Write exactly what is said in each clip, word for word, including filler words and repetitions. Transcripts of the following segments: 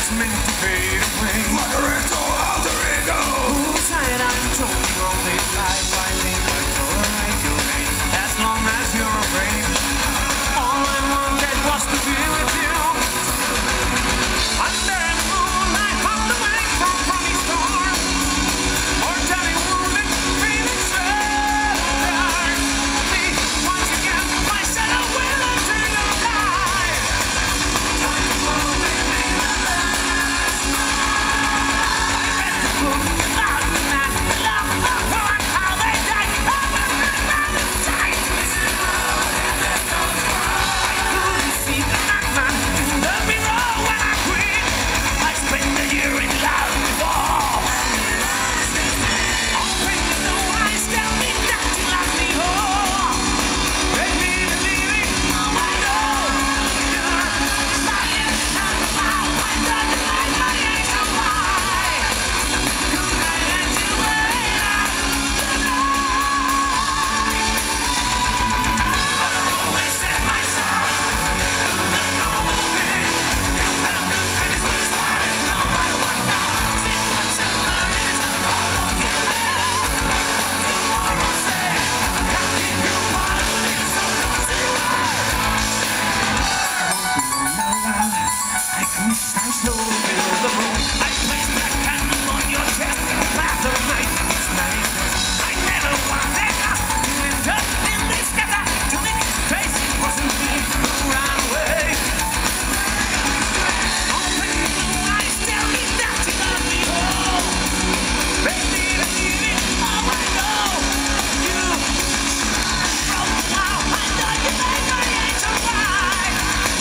was meant to fade away. Like a rental alter ego. Who's tired I'm talking all this life. I think I tolerate your pain. As long as you're afraid. All I wanted was to be with you. Under a moonlight, hopped away from promised storm. Mortally wounded, feeling so dark. Me, once again, my shadow will enter your life. Time to follow me, make my last night. I read the book about the man, the love of the poet, how they died. I was not about the sight. Listen out, and there's no cry. I couldn't see the madman in the mirror when I quit. I spent a year in love before. Open the eyes, tell me that you love me, oh. Make me believe it, oh I know. You're lying and about. I don't like my age so high. Could I let you wait out the night? But I always set myself the normal thing. You have to finish what is started, no matter what now. See what's in the is a problem you have. Tomorrow say, I can't keep you apart, but it's so close to I twist, I slowly fill the room. I place that candle on your chest, path of night, it's night. I never wanted us to end up in this gutter. To make it trace, it wasn't me who ran away. Open your eyes, tell me that you love me, oh. Make me believe it, oh I know. You broke now, I know you made my age so wide.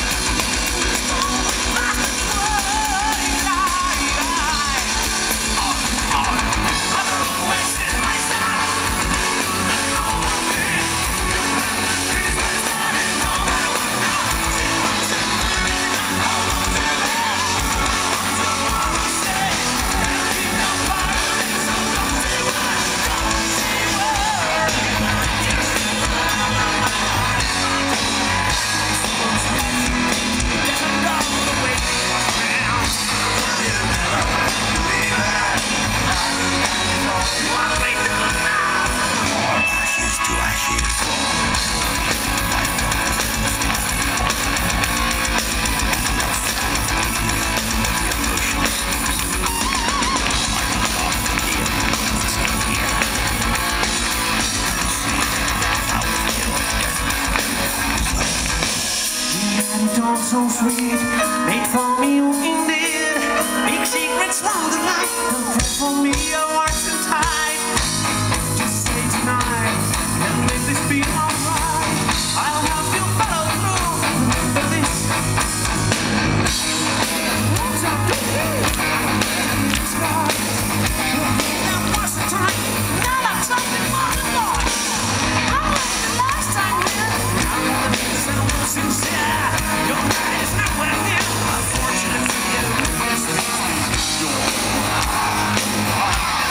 So sweet, made for me indeed. Big secrets round the night, don't pray for me, your heart's so tight. Just say tonight, and let this be alright. I'll help you follow through. Remember this. What's up to you? It's right. There was a time, now that's something more than more. I went the last time here. I want to be so sincere. Your night is nowhere near. Unfortunately, you missed me.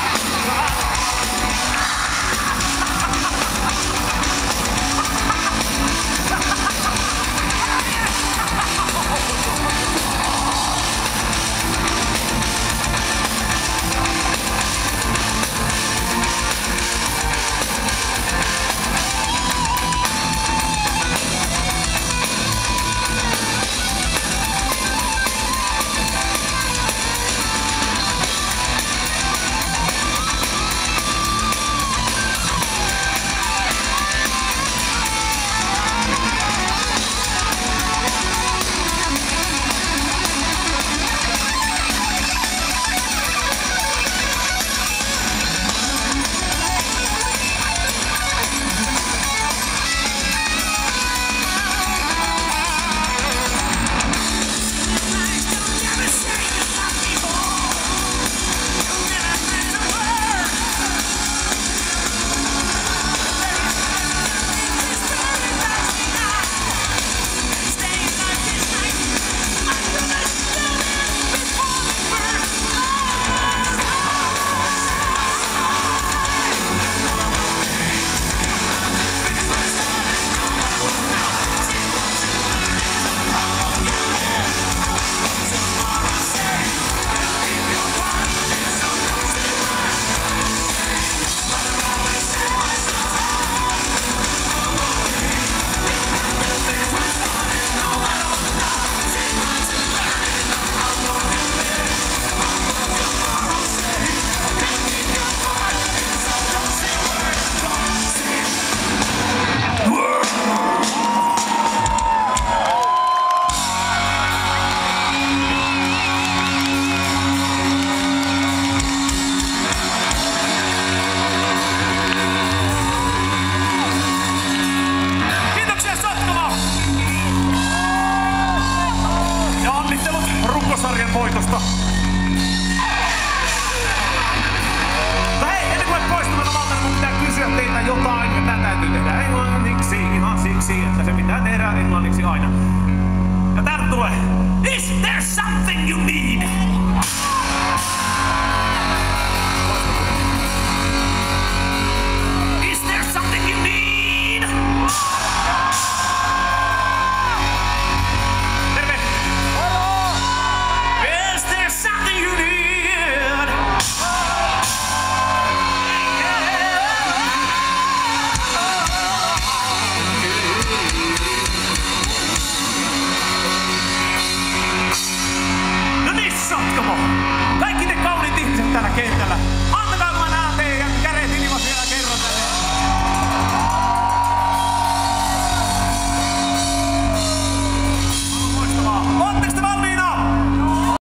siksi, että se pitää tehdä englanniksi aina. Ja täältä tulee Is there something you need?